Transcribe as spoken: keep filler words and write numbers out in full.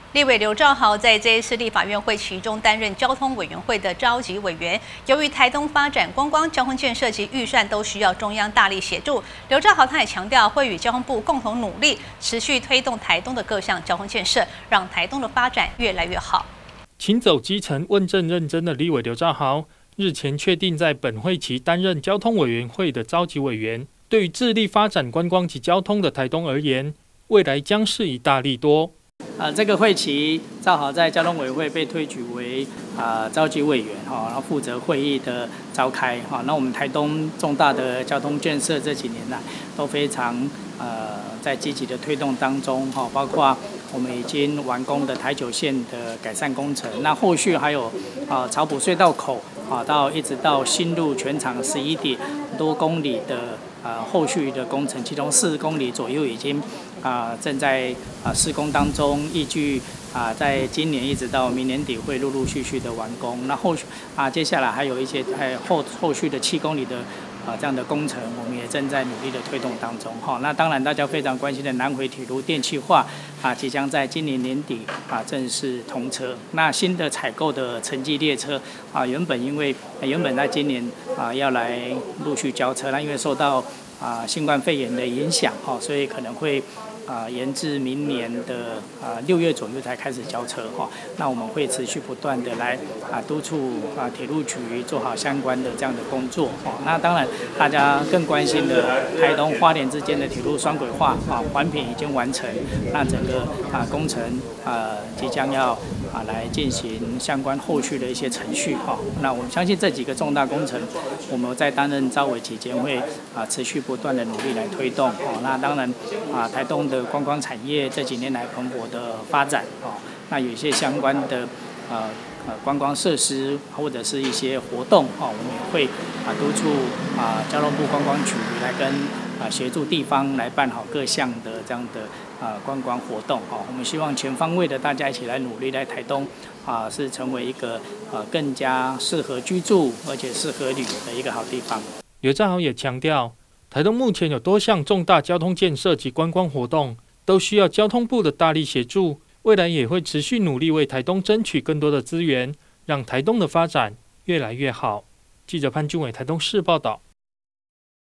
立委刘兆豪在这一次立法院会期中担任交通委员会的召集委员。由于台东发展观光、交通建设及预算都需要中央大力协助，刘兆豪他也强调会与交通部共同努力，持续推动台东的各项交通建设，让台东的发展越来越好。 勤走基层、问政认真的立委刘兆豪，日前确定在本会期担任交通委员会的召集委员。对于致力发展观光及交通的台东而言，未来将是一大利多。 呃，这个会期正好在交通委员会被推举为啊、呃、召集委员哈，然后负责会议的召开哈。那我们台东重大的交通建设这几年来都非常呃在积极的推动当中哈，包括我们已经完工的台九线的改善工程，那后续还有啊草埔隧道口啊到一直到新路全长十一点多公里的呃后续的工程，其中四十公里左右已经。啊、呃，正在啊、呃、施工当中，预计啊、呃，在今年一直到明年底会陆陆续续的完工。那后续啊，接下来还有一些还有后后续的七公里的啊、呃、这样的工程，我们也正在努力的推动当中。哈、哦，那当然大家非常关心的南回铁路电气化啊，即将在今年年底啊正式通车。那新的采购的城际列车啊，原本因为原本在今年啊要来陆续交车，那因为受到啊新冠肺炎的影响，哈、哦，所以可能会。啊，延至明年的啊六月左右才开始交车哈。那我们会持续不断的来啊督促啊铁路局做好相关的这样的工作哈。那当然，大家更关心的台东花莲之间的铁路双轨化啊，环评已经完成，那整个啊工程啊即将要啊来进行相关后续的一些程序哈。那我们相信这几个重大工程，我们在担任召委期间会啊持续不断的努力来推动哦。那当然啊台东的观光产业这几年来蓬勃的发展哦，那有一些相关的呃呃观光设施或者是一些活动哦，我们也会啊督促啊交通部观光局来跟啊协助地方来办好各项的这样的啊观光活动哦。我们希望全方位的大家一起来努力，来台东啊是成为一个呃更加适合居住而且适合旅游的一个好地方。 刘兆豪也强调。台东目前有多项重大交通建设及观光活动，都需要交通部的大力协助。未来也会持续努力为台东争取更多的资源，让台东的发展越来越好。记者潘俊伟台东市报道。